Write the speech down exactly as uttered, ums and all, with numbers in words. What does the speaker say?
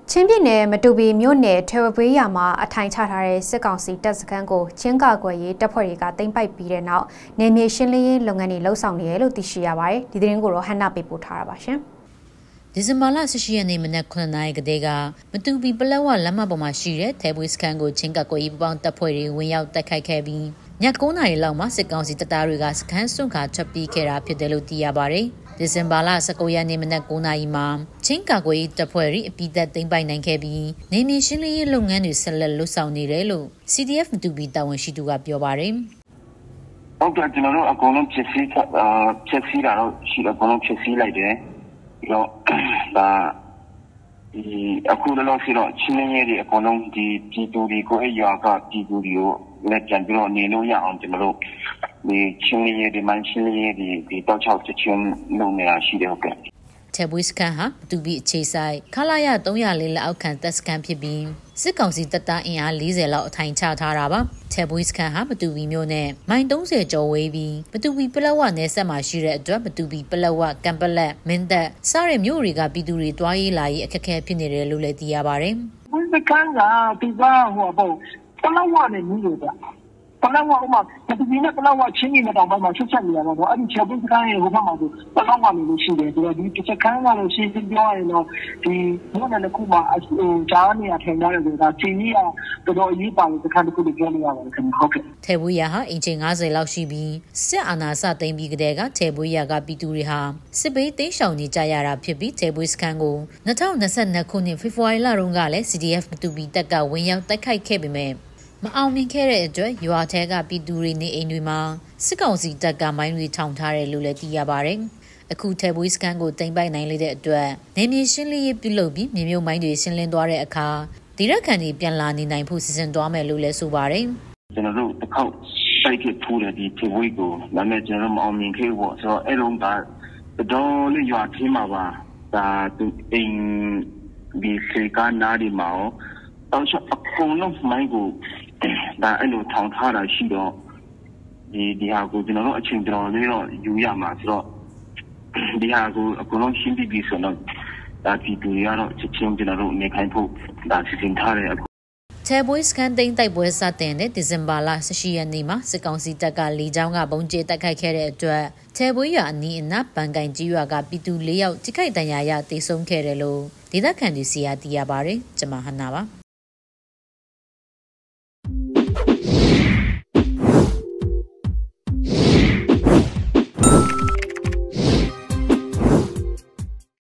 ချင်းပြည်နယ်မတူပီမြို့နယ်ထေဝပွေးရွာမှာအထိုင်ချထားတဲ့စစ်ကောင်စီတပ်စခန်းကိုချင်းကာကွယ်ရေးတပ်ဖွဲ့တွေကသိမ်းပိုက်ပြီးတဲ့နောက်နေမြေရှင်းလင်းရေးလုပ်ငန်းတွေလှုပ်ဆောင်နေတယ်လို့သိရှိရပါတယ်။ဒီသတင်းကိုတော့ဟန်နာပေးပို့ထားတာပါရှင်။ဒီဇင်ဘာလ十七ရက်နေ့မနက်ခုနှစ်နာရီကတည်းကမတူပီပလက်ဝလမ်းမပေါ်မှာရှိတဲ့ထေပွေးစခန်းကိုချင်းကာကွယ်ရေးပူးပေါင်းတပ်ဖွဲ့တွေဝင်ရောက်တိုက်ခိုက်ခဲ့ပြီးည၉နာရီလောက်မှာစစ်ကောင်စီတပ်သားတွေကစခန်းစွန့်ခါထွက်ပြေးခဲ့တာဖြစ်တယ်လို့သိရပါတယ်။ဒီဇင်ဘာလ十九ရက်နေ့မနက်၉နာရီမှာချင်းကာကွယ်ရေးတပ်ဖွဲ့တွေအပိသက်သိမ်းပိုက်နိုင်ခဲ့ပြီးနေမြေရှင်းလင်းရေးလုပ်ငန်းတွေဆက်လက်လုပ်ဆောင်နေတယ်လို့ C D F မတူပီတာဝန်ရှိသူကပြောပါတယ်။ဟုတ်ကဲ့ကျွန်တော်တို့အကုန်လုံးဖြစ်စီအာဖြစ်စီတာတော့ရှိတယ်အကုန်လုံးဖြစ်စီလိုက်တယ်။ပြီးတော့ဒါဒီအခုလည်းဆိုတော့ချင်းလင်းရေးတွေအကုန်လုံးဒီပြည်သူတွေကိုအရွာကပြည်သူတွေကိုလက်ကျန်ပြီးတော့နေလို့ရအောင်ကျွန်တော်တို့ဒီချင်းလင်းရေးဒီမှန်ချင်းလင်းရေးဒီဒီတော့ချောက်ချင်းလုံးနေတာရှိတယ်ဟုတ်ကဲ့ထေပွေးစခန်းဟာမတူပီအခြေဆိုင်ခလာရ၃၀၄လက်အောက်ခံတပ်စခန်းဖြစ်ပြီးစစ်ကောင်စီတပ်သားအင်အား၄၀လောက်အထိုင်ချထားတာပါထေပွေးစခန်းဟာမတူပီမြို့နဲ့မိုင်၃၀ကျော်ဝေးပြီးမတူပီပလက်ဝနယ်ဆက်မှာရှိတဲ့အတွက်မတူပီပလက်ဝကံပလက်မင်းတပ်စတဲ့မြို့တွေကပြည်သူတွေတွားရေးလာရေးအခက်အခဲဖြစ်နေတယ်လို့လည်းသိရပါတယ်။ဒီစခန်းကဒီကဟိုပေါ့ပလက်ဝနဲ့မြို့တွေကပလက်ဝဥမာဒီဒီနဲ့ပလက်ဝချင်းကြီးနဲ့တောင်ပိုင်းမှာဆက်ဆက်နေရတော့အဲ့ဒီချက်ပွေးစခန်းရဲ့ဟိုဘက်မှာဆိုပလက်ဝနေလို့ရှိတယ်ဆိုတော့ဒီစခန်းကလည်းရှင်းရှင်းပြောရရင်တော့ဒီမြို့နယ်တစ်ခုမှာဟိုဂျားနေရထိုင်ရတယ်ဆိုတာချင်းကြီးကတော်တော်အရေးပါတဲ့စခန်းတစ်ခုလို့ပြောနေရတယ်ခင်ဗျဟုတ်ကဲ့ထေပွေးရဟာအင်ဂျင်၅၀လောက်ရှိပြီးစစ်အာဏာစသိမ်းပြီးကတည်းကထေပွေးရကပြည်သူတွေဟာစစ်ဘေးတိမ်းရှောင်နေကြရတာဖြစ်ပြီးထေပွေးစခန်းကို၂၀၂၂ခုနှစ်ဖေဖော်ဝါရီလတုန်းကလည်း C D F မတူပီတပ်ကဝင်ရောက်တိုက်ခိုက်ခဲ့ပေမဲ့မအောင်မြင်ခဲ့တဲ့အတွက်ရွာထဲကပြည်သူတွေနေအိမ်တွေမှာစစ်ကောင်စီတပ်ကမိုင်းတွေထောင်ထားတယ်လို့လည်းသိရပါတယ်။အခုထေပွေးစခန်းကိုတင်ပိုက်နိုင်တဲ့အတွက်နေမြေရှင်းလင်းရေးပြုလုပ်ပြီးမြေမြုပ်မိုင်းတွေရှင်းလင်းသွားတဲ့အခါဒီရက်ခံတွေပြန်လာနေနိုင်ဖို့စီစဉ်သွားမယ်လို့လည်းဆိုပါတယ်။ကျွန်တော်တို့တစ်ခေါက်စိုက်ခဲ့ဖူးတဲ့ဒီထေပွေးကိုဒါနဲ့ကျွန်တော်မအောင်မြင်ခဲ့ဘူးဆိုတော့အဲ့လုံးဒါတော်လေးရွာထဲမှာပါဒါသူအိမ်ဒီစေကနာဒီမှာတော့အကုန်လုံးမိုင်းကိုဒါအဲ့လိုထောင်ထားတာရှိတော့ဒီဒီဟာကိုကျွန်တော်တို့အချိန်တော်လေးတော့ယူရမှာဆိုတော့ဒီဟာကိုအကုန်လုံးရှင်းပြပြီးဆိုတော့ဒါဒီတူရတော့ချက်ချင်းကျွန်တော်တို့နေခိုင်းဖို့ဒါစီစဉ်ထားတယ်ထေပွေးစခန်းသိမ်းတိုက်ပွဲစတင်တဲ့ဒီဇင်ဘာလ十七ရက်နေ့မှာစစ်ကောင်စီတပ်ကလေကြောင်းကပုံကျဲတိုက်ခိုက်ခဲ့တဲ့အတွက်ထေပွေးရွာအနီးအနားပန်ကိုင်ကြီးရွာကပြည်သူ၄ယောက်ထိခိုက်ဒဏ်ရာရသေဆုံးခဲ့တယ်လို့ဒေသခံတွေစီကသိရပါတယ်။ကျွန်မဟန်နာပါ